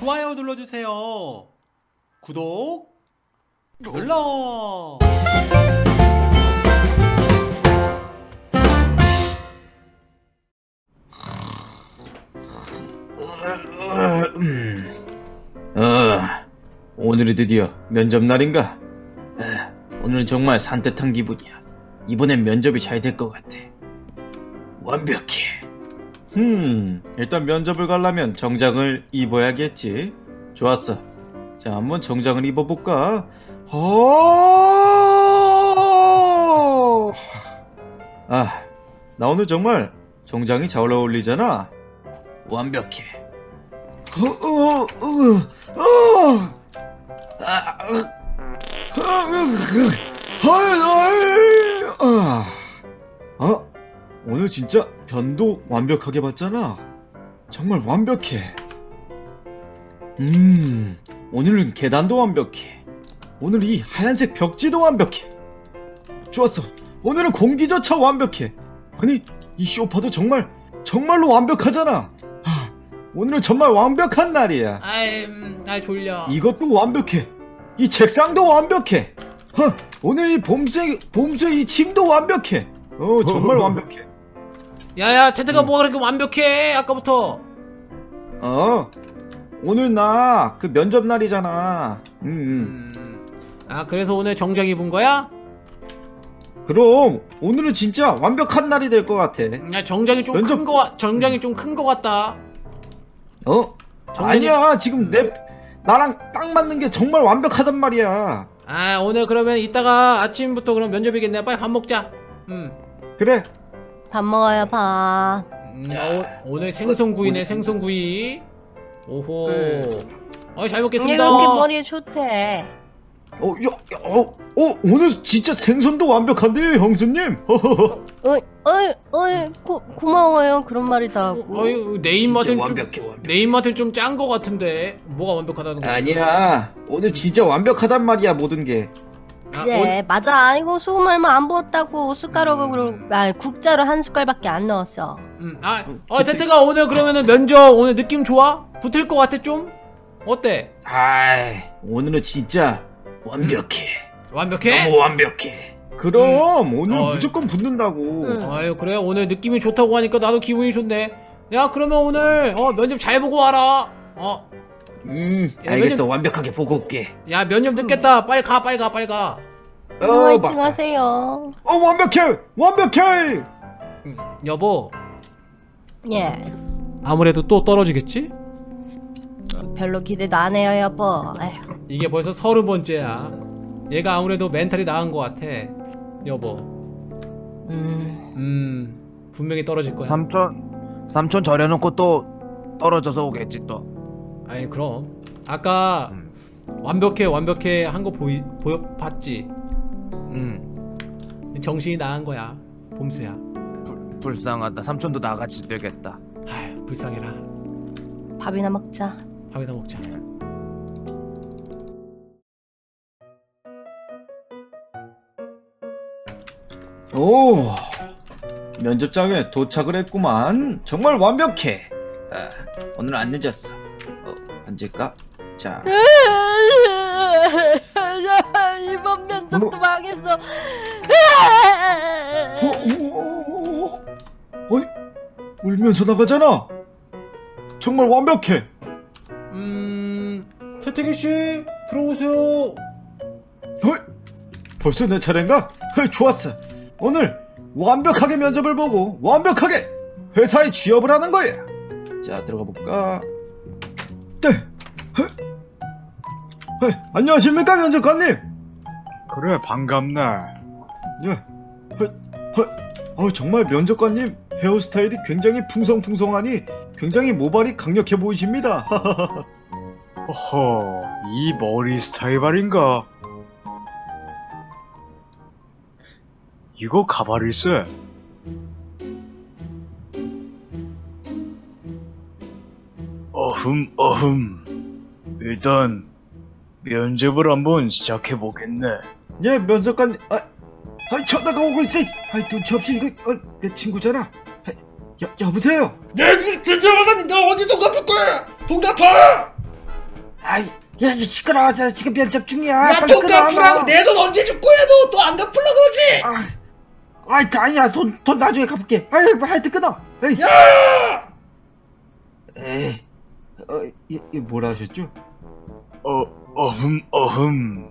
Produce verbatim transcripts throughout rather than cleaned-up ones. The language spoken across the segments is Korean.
좋아요 눌러주세요. 구독 눌러. 어, 오늘이 드디어 면접날인가? 오늘은 정말 산뜻한 기분이야. 이번엔 면접이 잘 될 것 같아. 완벽해. 음, 일단 면접을 가려면 정장을 입어야겠지. 좋았어. 자, 한번 정장을 입어볼까? 어... 아, 나 오늘 정말 정장이 잘 어울리잖아. 완벽해. 어, 어, 어, 어. 아, 아, 아, 오늘 진짜 변도 완벽하게 봤잖아. 정말 완벽해. 음, 오늘은 계단도 완벽해. 오늘 이 하얀색 벽지도 완벽해. 좋았어. 오늘은 공기조차 완벽해. 아니, 이 소파도 정말 정말로 완벽하잖아. 아, 오늘은 정말 완벽한 날이야. 아이, 음, 아 졸려. 이것도 완벽해. 이 책상도 완벽해. 허, 오늘 이 봄수의 봄수의 이 침도 완벽해. 어, 정말 완벽해. 야야, 태태가 음. 뭐가 그렇게 완벽해? 아까부터. 어, 오늘 나 그 면접 날이잖아. 음, 음. 음. 아, 그래서 오늘 정장 입은 거야? 그럼 오늘은 진짜 완벽한 날이 될 것 같아. 야, 정장이 좀 면접... 큰 거, 정장이 좀 큰 거 같다. 어? 정장이... 아니야, 지금 내 나랑 딱 맞는 게 정말 완벽하단 말이야. 아, 오늘 그러면 이따가 아침부터 그럼 면접이겠네. 빨리 밥 먹자. 음. 그래. 밥 먹어요, 밥. 음, 어, 오늘 생선구이네. 어, 생선구이. 오호. 네. 어, 잘 먹겠습니다. 얘가 그렇게 머리에 좋대. 어, 야, 야, 어, 어, 오늘 진짜 생선도 완벽한데요, 형수님. 어, 어, 어, 고, 고마워요. 그런 말이 다 하고. 어, 어, 내 입맛은 완벽해, 좀, 완벽해. 내 입맛은 좀 짠 거 같은데. 뭐가 완벽하다는 거지? 아니야, 오늘 진짜 완벽하단 말이야, 모든 게. 그래, 아, 어... 맞아. 이거 소금 얼마 안 부었다고 숟가락으로, 음... 아, 국자로 한 숟갈밖에 안 넣었어. 음, 아, 어, 태태가 오늘 그러면은 면접 오늘 느낌 좋아? 붙을 것 같아 좀? 어때? 아이, 오늘은 진짜 완벽해. 음. 완벽해? 너무 완벽해. 그럼 음. 오늘 어이. 무조건 붙는다고. 응. 아유, 그래. 오늘 느낌이 좋다고 하니까 나도 기분이 좋네. 야, 그러면 오늘 어 면접 잘 보고 와라. 어. 음, 야, 알겠어. 면접... 완벽하게 보고 올게. 야, 면접 늦겠다. 빨리 가, 빨리 가, 빨리 가. 어, 화이팅 하세요. 어, 완벽해, 완벽해. 음, 여보. 예. 아무래도 또 떨어지겠지? 별로 기대도 안 해요, 여보. 에휴. 이게 벌써 서른 번째야. 얘가 아무래도 멘탈이 나은 것 같아, 여보. 음, 음, 분명히 떨어질 거야. 삼촌, 삼촌 저려놓고 또 떨어져서 오겠지 또. 아니 그럼 아까 음. 완벽해 완벽해 한 거 보이 보여 봤지? 음, 정신이 나간 거야, 봄수야. 불, 불쌍하다. 삼촌도 나같이 되겠다. 아휴, 불쌍해라. 밥이나 먹자. 밥이나 먹자. 오, 면접장에 도착을 했구만. 정말 완벽해. 아, 오늘 안 늦었어. 어, 앉을까? 자. 이번 면접도 뭐? 망했어. 어, 어, 어, 어이, 울면서 나가잖아. 정말 완벽해. 음, 태태기씨 들어오세요. 어이, 벌써 내 차례인가? 어이, 좋았어. 오늘 완벽하게 면접을 보고 완벽하게 회사에 취업을 하는 거야. 자, 들어가 볼까? 네. 어, 어, 안녕하십니까, 면접관님. 그래, 반갑네. 예. 어, 어, 어, 정말 면접관님 헤어스타일이 굉장히 풍성풍성하니 굉장히 모발이 강력해 보이십니다. 허허, 이 머리 스타일 말인가? 이거 가발일세. 어흠 어흠. 일단 면접을 한번 시작해보겠네. 예, 면접관. 아, 아이, 전화가 오고 있어. 아이, 눈치 없이 이거 아, 내 친구잖아. 아이, 여, 여보세요? 내 드디어 만났는데 어디서 갚을 거야? 돈 갚아! 아이, 야, 시끄러워. 나 지금 면접 중이야. 야, 빨리 돈 끊어, 갚으라고. 마. 내 돈 언제 줄 거야? 너 또 안 갚으려고 그러지? 아, 아이, 아니야. 돈, 돈 나중에 갚을게. 아이, 하여튼 끊어. 에이. 야! 에이, 어, 이, 이 뭐라 하셨죠? 어, 어흠, 어흠.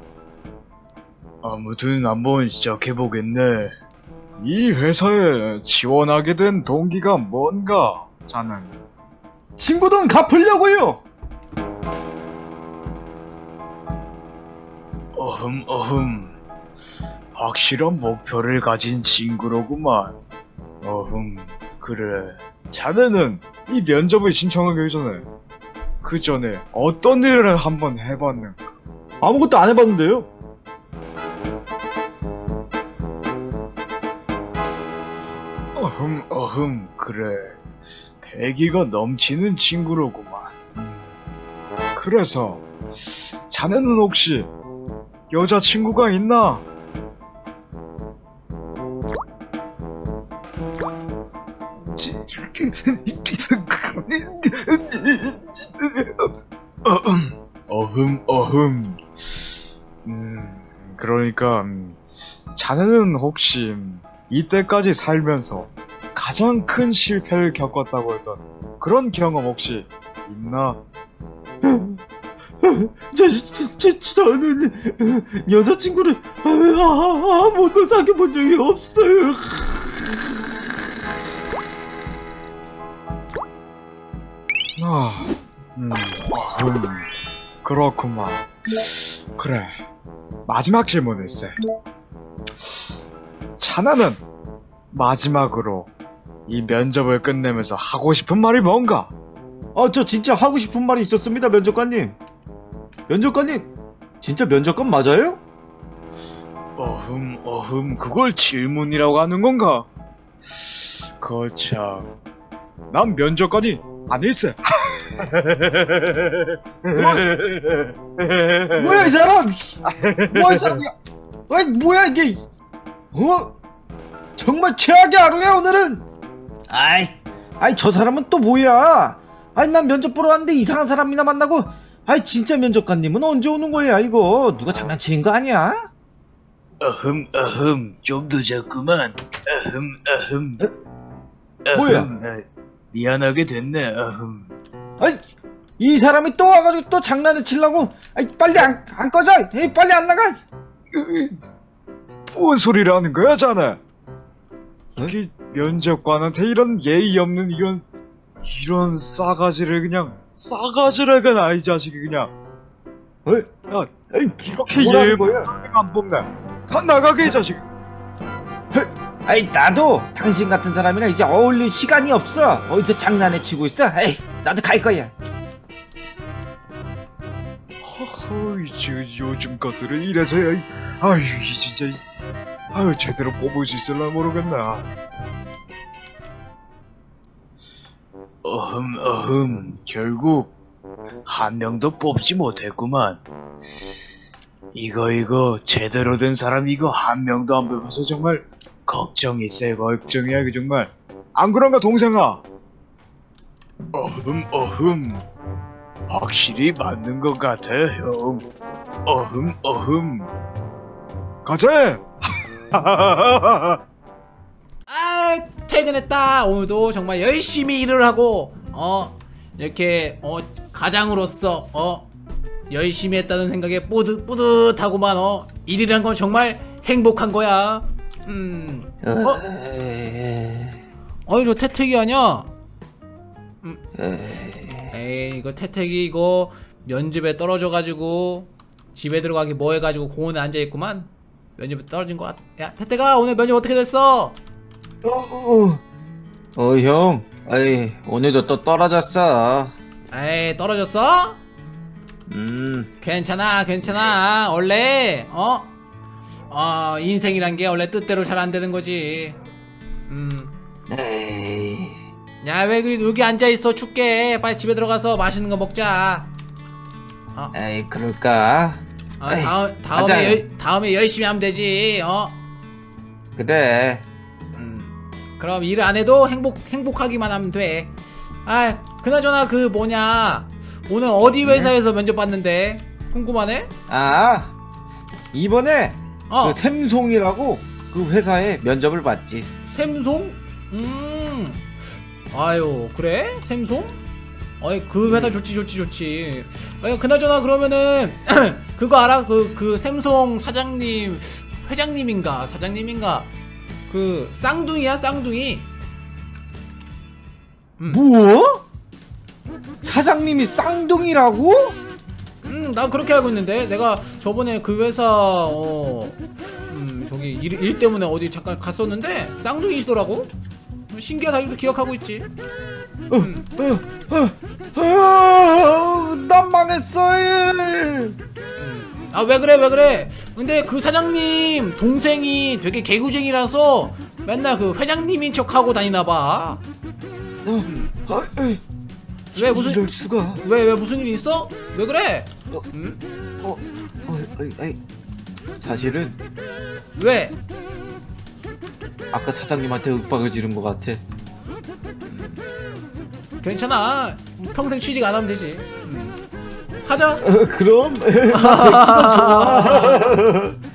아무튼 한번 시작해보겠네. 이 회사에 지원하게 된 동기가 뭔가, 자는. 친구 돈 갚으려고요. 어흠, 어흠. 확실한 목표를 가진 친구로구만. 어흠, 그래. 자네는 이 면접을 신청하기 전에, 그 전에 어떤 일을 한번 해봤는가? 아무것도 안 해봤는데요. 어흠, 어흠, 그래. 패기가 넘치는 친구로구만. 음. 그래서, 자네는 혹시 여자친구가 있나? 어흠, 어흠, 어흠. 음, 그러니까, 음, 자네는 혹시 음, 이때까지 살면서 가장 큰 실패를 겪었다고 했던 그런 경험 혹시 있나? 저, 저, 저, 저는 여자친구를 아, 아, 한 번도 사귀어본 적이 없어요. 아, 음, 어흠, 그렇구만. 그래, 마지막 질문일세. 자네는 마지막으로 이 면접을 끝내면서 하고 싶은 말이 뭔가? 아, 저 진짜 하고 싶은 말이 있었습니다, 면접관님. 면접관님, 진짜 면접관 맞아요? 어흠, 어흠, 그걸 질문이라고 하는 건가? 거참, 난 면접관이 아닐세. 뭐야 이 사람? 뭐야 이 사람이야? 아이 뭐야 이게? 어? 정말 최악의 하루야 오늘은. 아이, 아이 저 사람은 또 뭐야? 아이 난 면접 보러 왔는데 이상한 사람이나 만나고. 아이 진짜 면접관님은 언제 오는 거야 이거? 누가 장난치는 거 아니야? 어흠, 어흠, 좀 늦었구만. 어흠, 어흠. 뭐야? 어흠, 어, 미안하게 됐네. 어흠. 아이 이 사람이 또 와가지고 또 장난을 치려고. 아이 빨리 안, 안 꺼져. 에이 빨리 안 나가. 뭔 소리를 하는 거야, 자네? 이게 면접관한테 이런 예의 없는 이런 이런 싸가지를 그냥 싸가지를 그냥 이 자식이 그냥. 어이, 야, 에이 이렇게 뭐라는 예의 거야? 안 뽑네. 가 나가게 이 자식. 아이 나도 당신 같은 사람이랑 이제 어울릴 시간이 없어. 어디서 장난에 치고 있어? 에이 나도 갈 거야. 허허, 이제 요즘 것들은 이래서야. 이- 아유, 이 진짜. 이- 아유, 제대로 뽑을 수 있을라 모르겠나. 어흠, 어흠, 결국 한 명도 뽑지 못했구만. 이거 이거 제대로 된 사람 이거 한 명도 안 뽑아서 정말 걱정이 세. 걱정이야 이거 정말. 안 그런가 동생아? 어흠, 어흠, 확실히 맞는 것 같아 형. 어흠, 어흠, 가자. 아, 퇴근했다. 오늘도 정말 열심히 일을 하고 어 이렇게 어 가장으로서 어 열심히 했다는 생각에 뿌듯 뿌듯하고만. 어 일이란 건 정말 행복한 거야. 음. 어? 어이 저 태택이 아니야? 음. 에이 이거 태택이 이거 면접에 떨어져가지고 집에 들어가기 뭐 해가지고 공원에 앉아있구만. 면접에 떨어진 거 같아. 야 태택아 오늘 면접 어떻게 됐어? 어, 어, 어, 형, 아이, 오늘도 또 떨어졌어. 에이 떨어졌어? 음, 괜찮아 괜찮아. 원래 어? 어 인생이란 게 원래 뜻대로 잘 안 되는 거지. 음. 에이, 야 왜 그리 여기 앉아있어. 춥게. 빨리 집에 들어가서 맛있는 거 먹자. 어, 에이, 그럴까? 어 에이, 다음, 가자. 다음에 열, 다음에 열심히 하면 되지. 어? 그래. 음. 그럼 일 안 해도 행복 행복하기만 하면 돼. 아 그나저나 그 뭐냐 오늘 어디 회사에서 면접 봤는데? 궁금하네? 아, 이번에 어. 그 샘송이라고 그 회사에 면접을 봤지. 샘송? 음. 아유, 그래? 샘송? 어이, 그 회사 좋지, 좋지, 좋지. 아니, 그나저나 그러면은, 그거 알아? 그, 그 샘송 사장님, 회장님인가? 사장님인가? 그, 쌍둥이야, 쌍둥이. 음. 뭐? 사장님이 쌍둥이라고? 음, 나 그렇게 알고 있는데. 내가 저번에 그 회사, 어, 음, 저기, 일, 일 때문에 어디 잠깐 갔었는데, 쌍둥이시더라고? 신기하다, 이거 기억하고 있지. 어, 어, 어, 어, 난 망했어. 예. 아, 왜 그래, 왜 그래? 근데 그 사장님 동생이 되게 개구쟁이라서 맨날 그 회장님인 척하고 다니나봐. 어, 어, 에, 왜, 무슨- 이럴 수가? 왜, 왜 무슨 일 있어? 왜 그래? 어. 응? 어, 어, 아이, 아이. 사실은 왜? 아까 사장님한테 윽박을 지른 것 같아. 괜찮아. 평생 취직 안 하면 되지. 음. 가자. 어, 그럼 나 백수가 좋아.